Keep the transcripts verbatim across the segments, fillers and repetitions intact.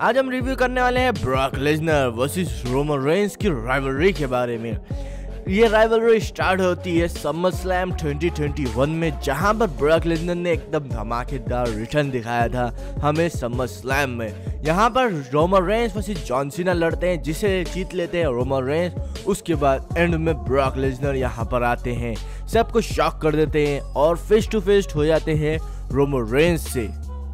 आज हम रिव्यू करने वाले हैं Brock Lesnar versus Roman Reigns की राइवलरी के बारे में। ये राइवलरी स्टार्ट होती है Summer Slam twenty twenty one में, जहां पर ब्रॉक लेसनर ने एकदम धमाकेदार रिटर्न दिखाया था हमें समर स्लैम में। यहां पर Roman Reigns versus John Cena लड़ते हैं, जिसे जीत लेते हैं रोमन रेंस। उसके बाद एंड में ब्रॉक लेसनर यहां पर आते हैं, सबको शॉक कर देते हैं और फेस टू फेस हो जाते हैं रोमन रेंस से।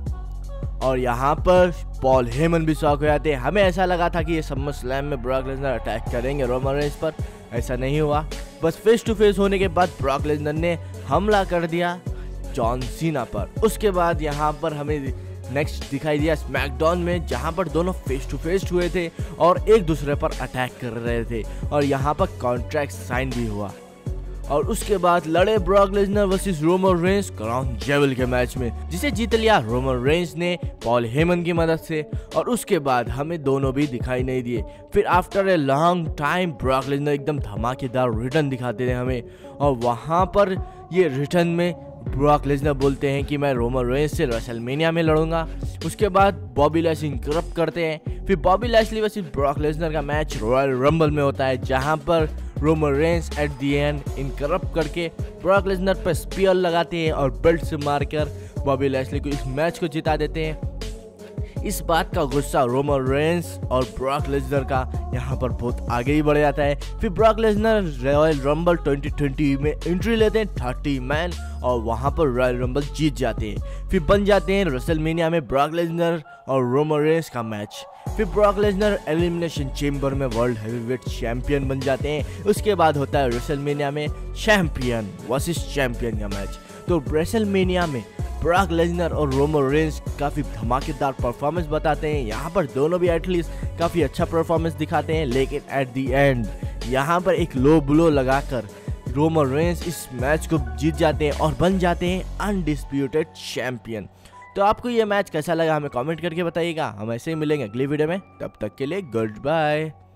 और यहाँ पर पॉल हेमन भी शॉक हो जाते हैं। हमें ऐसा लगा था कि ये समर स्लैम में ब्रॉक लेसनर अटैक करेंगे रोमन रेंस पर, ऐसा नहीं हुआ। बस फेस टू फेस होने के बाद ब्रॉक लेसनर ने हमला कर दिया जॉन सीना पर। उसके बाद यहाँ पर हमें नेक्स्ट दिखाई दिया स्मैकडाउन में, जहाँ पर दोनों फेस टू फेस हुए थे और एक दूसरे पर अटैक कर रहे थे और यहाँ पर कॉन्ट्रैक्ट साइन भी हुआ। और उसके बाद लड़े Brock Lesnar versus Roman Reigns Crown Jewel के मैच में, जिसे जीत लिया रोमन रेंस ने पॉल हेमन की मदद से। और उसके बाद हमें दोनों भी दिखाई नहीं दिए। फिर after a long time Brock Lesnar एकदम धमाकेदार रिटर्न दिखाते थे हमें, और वहाँ पर ये रिटर्न में ब्रॉक लेसनर बोलते हैं कि मैं रोमन रेंस से रेसलमेनिया में लड़ूंगा। उसके बाद बॉबी लैशली इंटरप्ट करते हैं। फिर Bobby Lashley versus Brock Lesnar का मैच रॉयल रंबल में होता है, जहां पर Roman Reigns at the end interrupt करके ब्रॉक लेसनर पर स्पीयर लगाते हैं और बेल्ट से मारकर बॉबी लैशली को इस मैच को जिता देते हैं। इस बात का गुस्सा रोमन रेंस और ब्रॉक लेसनर का यहाँ पर बहुत आगे ही बढ़ जाता है। फिर Brock Lesnar Royal Rumble twenty twenty में एंट्री लेते हैं थर्टी मैन, और वहाँ पर रॉयल रंबल जीत जाते हैं। फिर बन जाते हैं रेसलमेनिया में ब्रॉक लेसनर और रोमन रेंस का मैच। फिर ब्रॉक लेसनर एलिमिनेशन चेंबर में वर्ल्ड हेवीवेट चैंपियन बन जाते हैं। उसके बाद होता है रेसलमेनिया में चैंपियन वर्सेस चैंपियन का मैच। तो रेसलमेनिया में ब्रॉक लेसनर और रोमन रेंस काफ़ी धमाकेदार परफॉर्मेंस बताते हैं। यहाँ पर दोनों भी एटलीस्ट काफ़ी अच्छा परफॉर्मेंस दिखाते हैं, लेकिन एट दी एंड यहाँ पर एक लो ब्लो लगाकर रोमन रेंस इस मैच को जीत जाते हैं और बन जाते हैं अनडिस्प्यूटेड चैंपियन। तो आपको ये मैच कैसा लगा हमें कमेंट करके बताइएगा। हम ऐसे ही मिलेंगे अगली वीडियो में, तब तक के लिए गुड बाय।